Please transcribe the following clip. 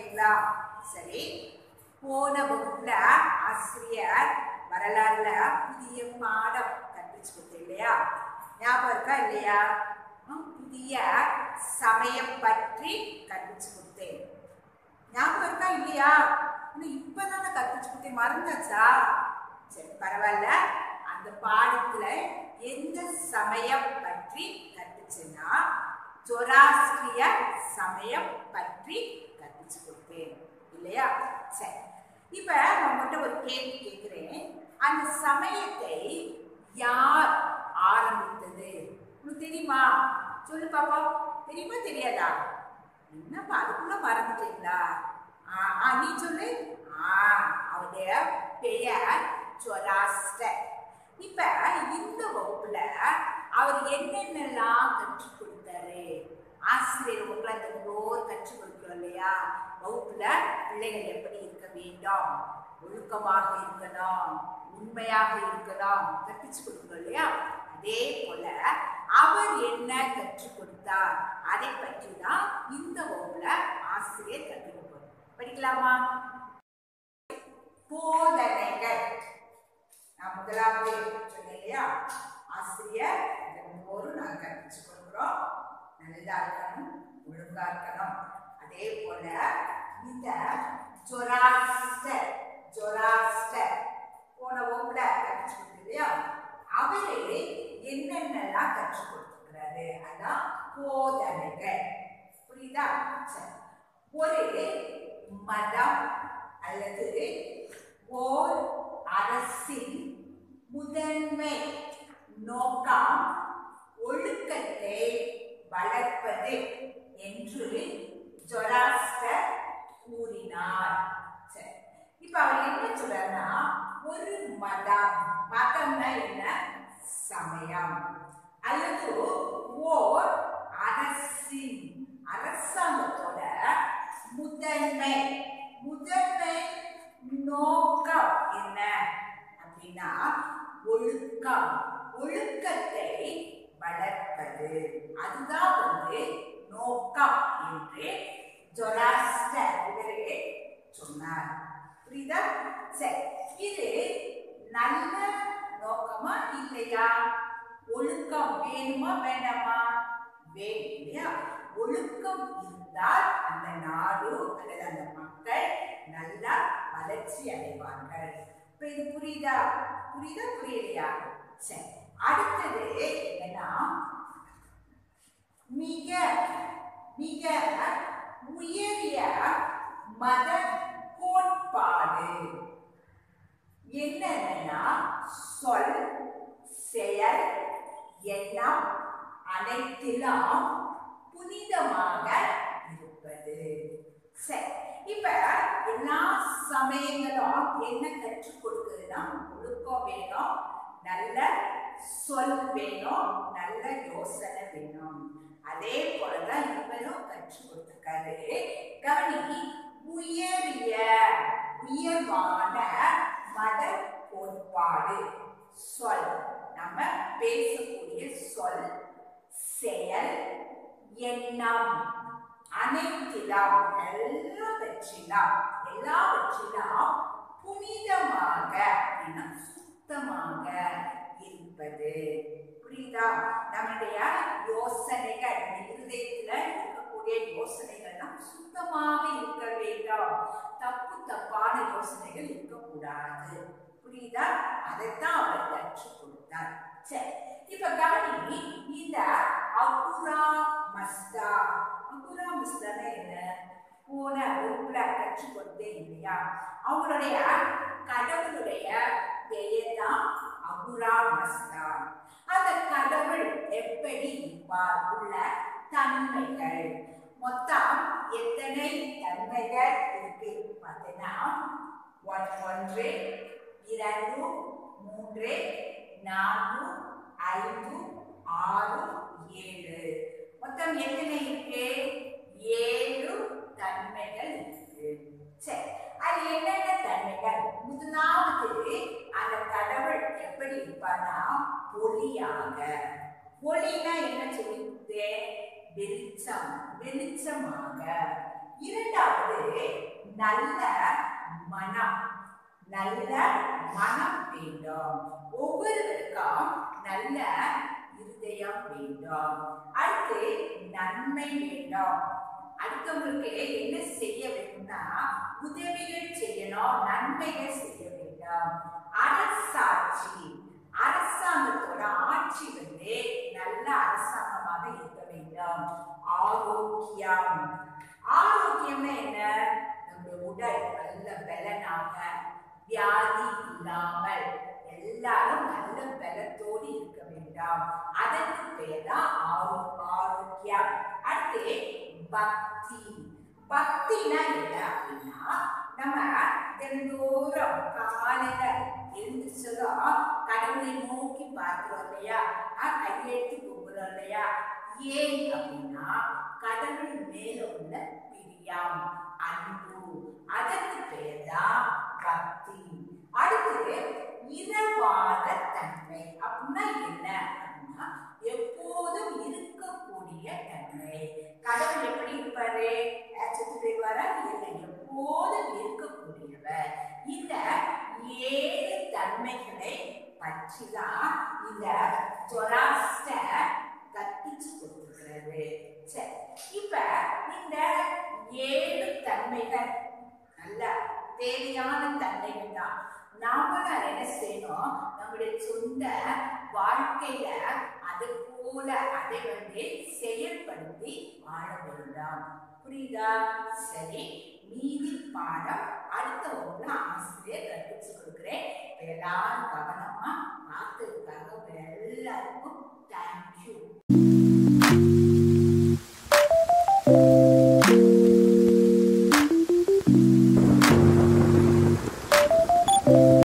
ஓகேங்களா? சரி, போன வகுப்புல ஆசிரியர் வரலாறுல புதிய பாடம் கற்பிச்சு கொடுத்தேன் இல்லையா? ஞாபகம் இருக்கா இல்லையா? புதிய சமயம் பற்றி கற்பிச்சு கொடுத்தேன். ஞாபகம் இருக்கா இல்லையா? இப்பதானே கற்பிச்சு கொடுத்தேன், மறந்தாச்சா? சரி, பரவாயில்ல. அந்த பாடத்துல எந்த சமயம் பற்றி கற்பிச்சேன்னா ஜொராஸ்ட்ரிய சமயம் பற்றி கற்பிச்சு கொடுத்தேன் இல்லையா? சரி, இப்ப நான் உங்கள்கிட்ட ஒரு கேள்வி கேட்கிறேன். அந்த சமயத்தை யார் ஆரம்பித்தது? உங்களுக்கு தெரியுமா? சொல்லு பாப்பா. தெரியுமா தெரியாதா? என்னப்பா அதுக்குள்ள மறந்துட்டீங்களா? நீ சொல்லு. அவருடைய பெயர் ஜொராஸ்டர். இப்ப இந்த வகுப்புல அவர் என்னென்னலாம் கற்றுக் கொடுத்தாரு? ஆசிரியர் வகுப்புல அந்த நூறு கற்றுக் கொடுக்கிறோம் இல்லையா? வகுப்புல பிள்ளைகள் எப்படி இருக்க வேண்டும், ஒழுக்கமாக இருக்கணும், உண்மையாக இருக்கணும் கற்பிச்சு கொடுக்கணும் இல்லையா? அதே போல அவர் என்ன கற்றுக் கொடுத்தார் அதை பற்றி தான் இந்த வகுப்புல ஆசிரியர் கற்றுக் கொடுப்பார். படிக்கலாமா? போதனைகள். நான் முதலாவது சொன்னேன் இல்லையா? ஆசிரியர் ஒரு நாங்கள் கற்பிச்சு கொடுக்கிறோம். நல்லதா இருக்கணும், ஒழுங்கா இருக்கணும். அதே போல இந்த ஜொராஸ்டர் போன வகுப்புல கற்பிச்சு கொடுத்தோம் இல்லையா? அவரே என்னென்னலாம் கற்றுக் கொடுத்துக்கிறாரு, அதான் போதனைகள். புரியுதா? ஒரு மதம் அல்லது ஓர் அரசின் முதன்மை நோக்கம் ஒழுக்கத்தை வளர்ப்பது என்று ஜொராஸ்டர் கூறினார். சரி, இப்ப அவர் என்ன சொல்றாருன்னா, ஒரு மதம்னா என்ன? சமயம். அல்லது ஓர் அரசின் அரசாங்கத்தோட முதன்மை நோக்கம் என்ன அப்படின்னா ஒழுக்கத்தை வளர்ப்பது. அதுதான் நோக்கம் என்று ஜொராஸ்டர் சொன்னார். புரியுதா? சரி, இது நல்ல நோக்கமா இல்லையா? ஒழுக்கம் வேணுமா வேண்டாமா? வேணும் இல்லையா? ஒழுக்கம் இருந்தால் அந்த நாடு அல்லது அந்த மக்கள் நல்லா வளர்ச்சி அடைவார்கள். இப்ப இது புரியுதா? புரியலையா? சரி, அடுத்தது என்னன்னா, மிக உயரிய மத கோட்பாடு என்னன்னா சொல், செயல், எண்ணம் அனைத்திலும் புனிதமாக இருப்பது. சரி, இப்ப எல்லா சமயங்களும் என்ன கற்றுக் கொடுக்குதுன்னா ஒழுக்கம் வேணும், நல்ல சொல் வேணும், நல்ல யோசனை வேணும். அதே போலதான் இவரும் கற்றுக் கொடுத்திருக்காரு. கவனி, உயர்வான மத கோட்பாடு சொல், நம்ம பேசக்கூடிய சொல், செயல், எண்ணம் அனைத்திலும் எல்லாவற்றிலும் புனிதமாக சுத்தமாக இருப்பது. புரியுதா? நம்முடைய யோசனைகள், இருதயத்துல இருக்கக்கூடிய யோசனைகள்லாம் சுத்தமாக இருக்க வேண்டும். தப்பான யோசனைகள் இருக்கக்கூடாது. புரியுதா? அதைத்தான் அவர் கற்றுக் கொடுத்தார். சரி, இப்ப கவனி, இந்த அகுரா மஸ்தா என்ன? போன வகுப்புல கற்றுக் கொடுத்தேன் இல்லையா? அவங்களுடைய கடவுளுடைய பெயர் தான் அகுரா மஸ்தா. அந்த கடவுள் எப்படி இருப்பார்? உள்ள தன்மைகள் மொத்தம் எத்தனை தன்மைகள் இருக்கு பார்த்தீங்கன்னா 1 2 3 4 5 6 7 மொத்தம் எத்தனை இருக்கு? 7 தன்மைகள் இருக்கு. சரி, அது என்னென்ன தன்மைகள்? முதலாவது, அந்த கடவுள் எப்படி இருப்பார்னா ஒளியாக. ஒளினா என்ன சொல்லிட்டு? வெளிச்சமாக. இரண்டாவது நல்ல மனம். நல்ல மனம் வேண்டும். ஒவ்வொருவருக்கும் நல்ல இருதயம் வேண்டும். அடுத்து நன்மை வேண்டும். அடுத்தவங்களுக்கு என்ன செய்ய வேண்டும்னா உதவிகள் செய்யணும், நன்மைகள் செய்ய வேண்டும். அரசாட்சி. அரசாங்கத்தோட ஆட்சி நல்ல அரசாங்கமாக இருக்க வேண்டும். ஆரோக்கியம். ஆரோக்கியம்னா என்ன? நம்முடைய உடல் நல்ல பலனாக, வியாதி இல்லாமல் எல்லாரும் நல்ல பலத்தோடு இருக்க வேண்டும். அதற்கு பெயர் தான் ஆரோக்கியம். அடுத்து பக்தி. பக்தினா என்ன அப்படின்னா நம்ம தினந்தோறும் காலையில எழுந்திரிச்சதும் கடவுளை நோக்கி பார்க்கிறோம் இல்லையா, கையெழுத்து கும்பிடுறோம் இல்லையா. ஏன் அப்படின்னா கடவுள் மேல உள்ள பிரியம், அன்பு, அதற்கு பெயர் தான் பக்தி. அடுத்து இரவாத தன்மை. அப்படின்னா என்ன அப்படின்னா எப்போதும் இருக்கக்கூடிய தன்மை. கடவுள் எப்படி இருப்பாரு? எப்போதும் இருக்கக்கூடியவர். இந்த 7 தன்மைகளை பற்றி தான் இந்த ஜொராஸ்டர் கற்பிச்சு கொடுத்திருக்கிறது. சரி, இப்ப இந்த 7 தன்மைகள் நல்ல தேவையான தன்மைகள் தான். நாமளும் அதை என்ன செய்யணும்? நம்முடைய சொந்த வாழ்க்கையில அது போல அதை செயல்படுத்தி வாழ வேண்டும். புரியுதா? சரி, மீதி பாடம் அடுத்த ஒன்று ஆசிரியர் கற்பிச்சு கொடுக்கிறேன். எல்லாரும் கவனமா பார்த்ததுக்காக எல்லாருக்கும் தேங்க்யூ.